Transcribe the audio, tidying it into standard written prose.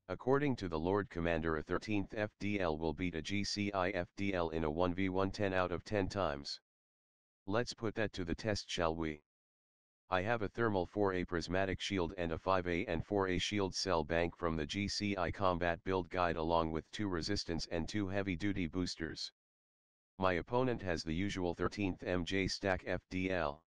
According to the Lord Commander, a 13th FDL will beat a GCI FDL in a 1v1 10 out of 10 times. Let's put that to the test, shall we? I have a thermal 4A prismatic shield and a 5A and 4A shield cell bank from the GCI Combat Build Guide, along with 2 resistance and 2 heavy-duty boosters. My opponent has the usual 13th MJ stack FDL.